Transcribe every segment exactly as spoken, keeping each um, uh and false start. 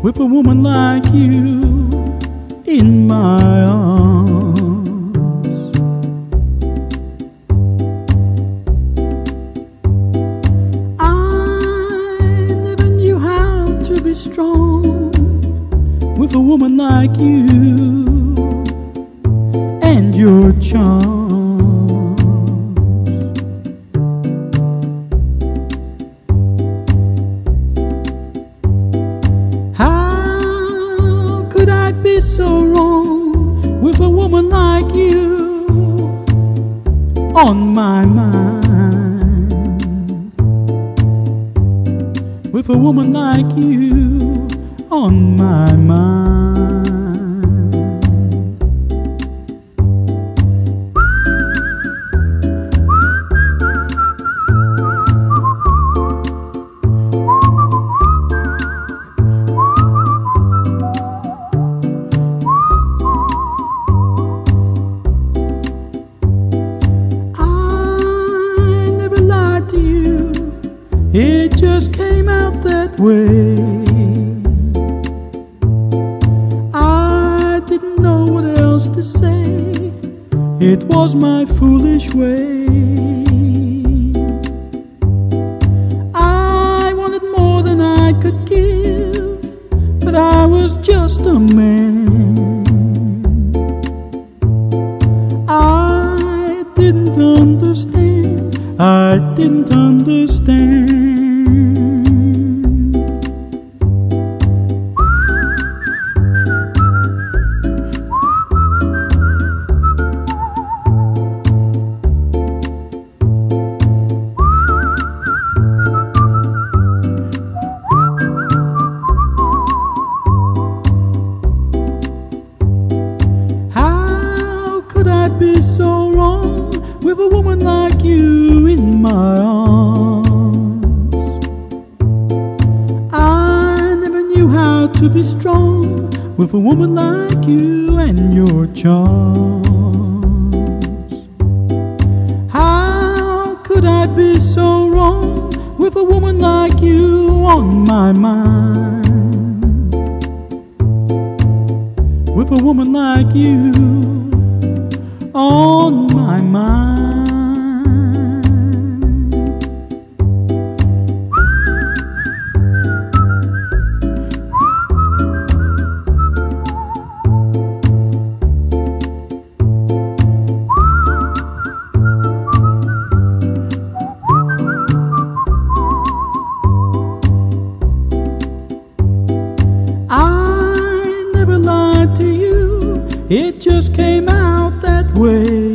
with a woman like you in my arms. I never knew how to be strong with a woman like you and your charm. How could I be so wrong with a woman like you on my mind? With a woman like you on my mind. It just came out that way. I didn't know what else to say. It was my foolish way. I wanted more than I could give, but I was just a man. I didn't understand. I didn't understand. How could I be so wrong with a woman like you in my arms? I never knew how to be strong with a woman like you and your charms. How could I be so wrong with a woman like you on my mind? With a woman like you on my mind. I never lied to you, it just came out that way.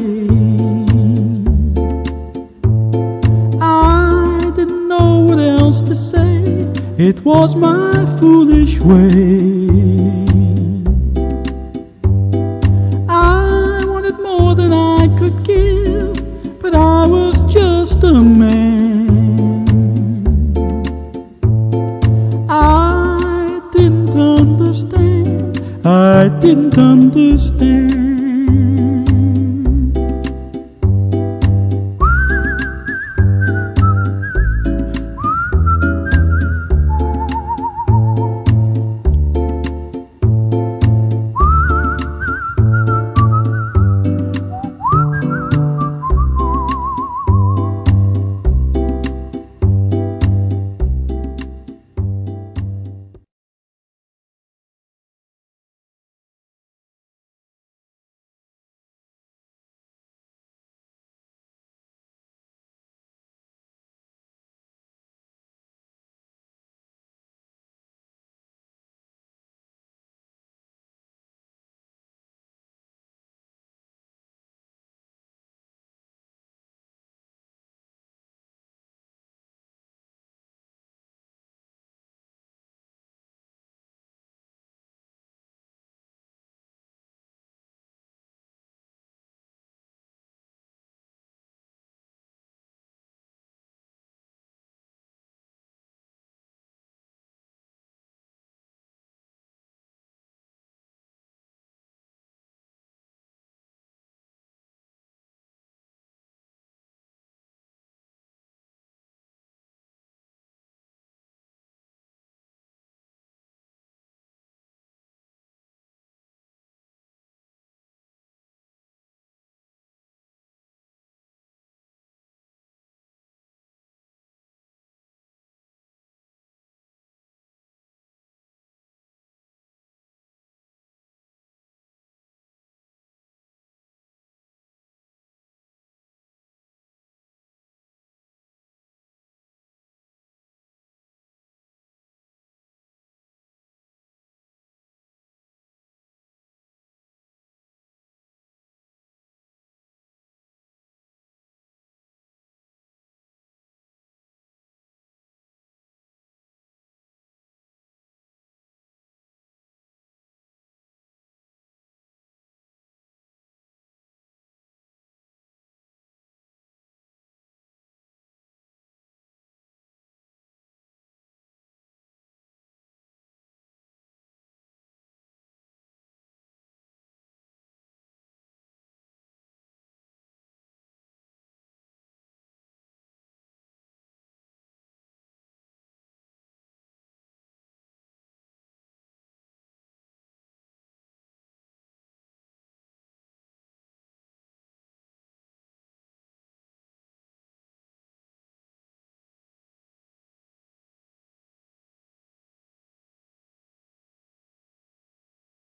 I didn't know what else to say. It was my foolish way. I wanted more than I could give, but I was just a man. I didn't understand. I didn't understand.